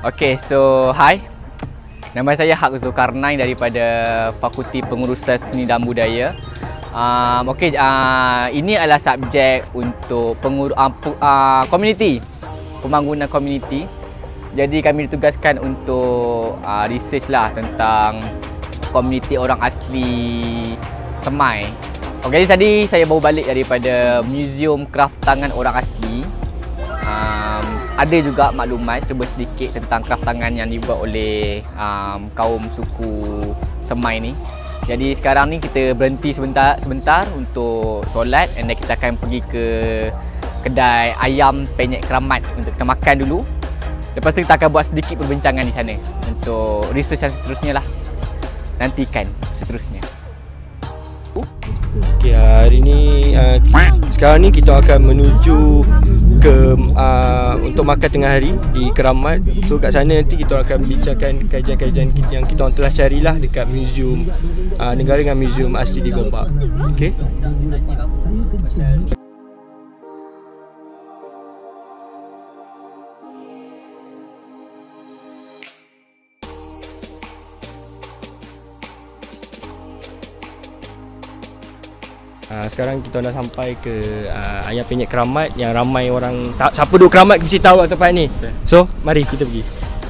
Okay, so hi. Nama saya Haq Zulkarnain daripada Fakulti Pengurusan Seni dan Budaya. Ini adalah subjek untuk community, pembangunan community. Jadi kami ditugaskan untuk research lah tentang komuniti orang asli Semai. Okay, tadi saya baru balik daripada Museum Kraft Tangan Orang Asli. Ada juga maklumat sedikit tentang kraft tangan yang dibuat oleh kaum suku Semai ni. Jadi sekarang ni kita berhenti sebentar untuk solat, and then kita akan pergi ke kedai ayam penyet keramat untuk kita makan dulu. Lepas tu kita akan buat sedikit perbincangan di sana untuk research yang seterusnya lah. Nantikan seterusnya. Okay, hari ni sekarang ni kita akan menuju ke untuk makan tengah hari di Keramat. So kat sana nanti kita akan bincangkan kajian-kajian yang kita orang telah carilah dekat Museum Negara dengan Museum Asli di Gombak. Okey. Sekarang kita dah sampai ke ayam penyet keramat yang ramai orang siapa duduk keramat mesti tahu tempat ni. So, mari kita pergi.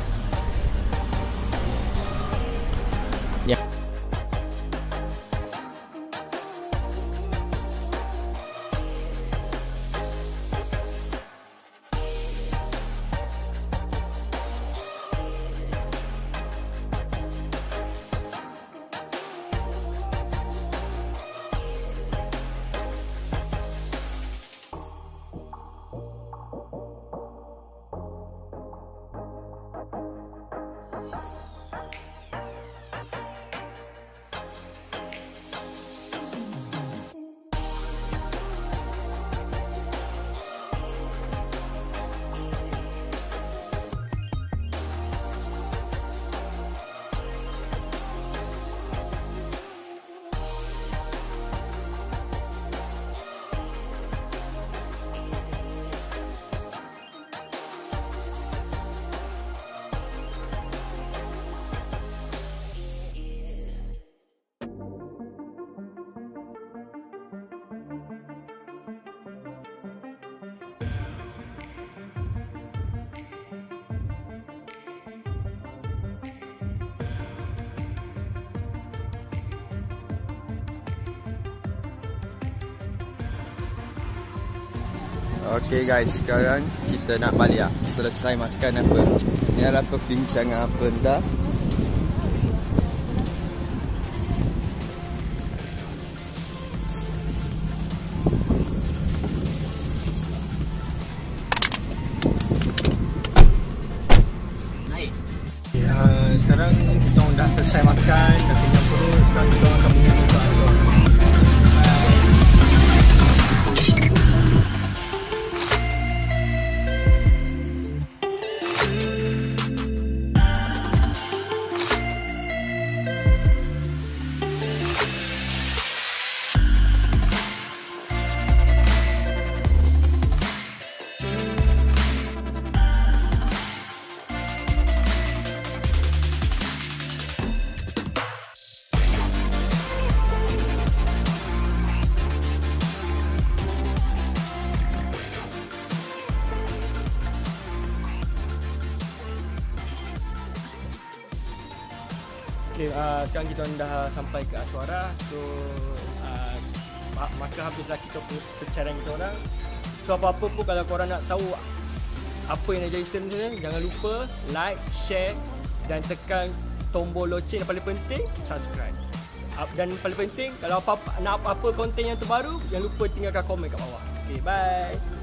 Okay guys, sekarang kita nak balik lah. Selesai makan apa. Ni adalah perbincangan apa entah. Sekarang kita orang dah selesai makan, dah kenyang perut. Sekarang kita akan menuju ke Aswan. Okay, sekarang kita dah sampai ke Aswara. So maka habislah kita pencarian kita orang. So apa-apa pun kalau korang nak tahu apa yang jadi seterusnya, jangan lupa like, share dan tekan tombol loceng. Yang paling penting subscribe. Dan paling penting kalau nak apa-apa konten yang terbaru, jangan lupa tinggalkan komen kat bawah. Okay, bye.